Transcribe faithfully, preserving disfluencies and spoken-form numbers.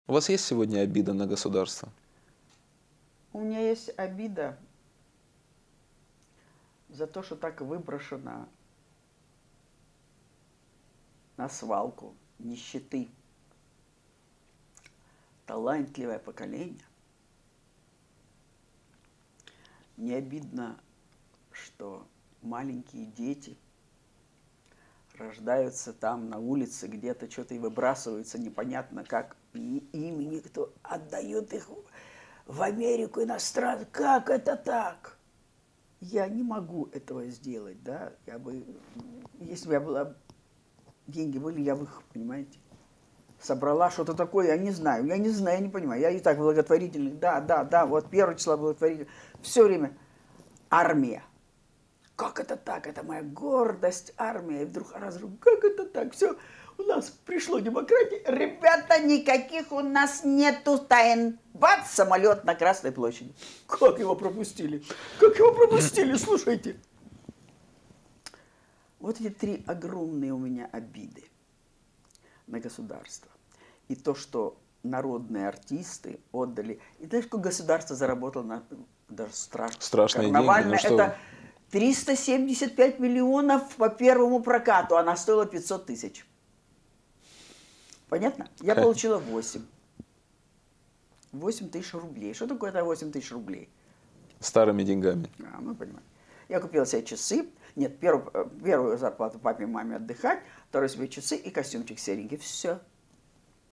У вас есть сегодня обида на государство? У меня есть обида за то, что так выброшено на свалку нищеты талантливое поколение. Не обидно, что маленькие дети рождаются там на улице, где-то что-то и выбрасываются непонятно как, и ими никто отдает их в Америку иностранцам. Как это так? Я не могу этого сделать, да? Я бы, если бы я была, деньги были, я бы их, понимаете, собрала что-то такое, я не знаю, я не знаю, я не понимаю. Я и так благотворительный, да, да, да, вот первое число благотворительный. Все время армия. Как это так? Это моя гордость, армия. И вдруг разрыв. Как это так? Все, у нас пришло демократия. Ребята, никаких у нас нету тайн. Бац, самолет на Красной площади. Как его пропустили? Как его пропустили, слушайте. Вот эти три огромные у меня обиды на государство. И то, что народные артисты отдали. И знаешь, сколько государство заработало на даже страшно. Страшные деньги, ну что... Это триста семьдесят пять миллионов по первому прокату, она стоила пятьсот тысяч. Понятно? Я получила восемь. восемь тысяч рублей. Что такое это восемь тысяч рублей? Старыми деньгами. А, мы понимаем. Я купила себе часы. Нет, первую, первую зарплату папе и маме отдыхать, вторую себе часы и костюмчик серенький. Все.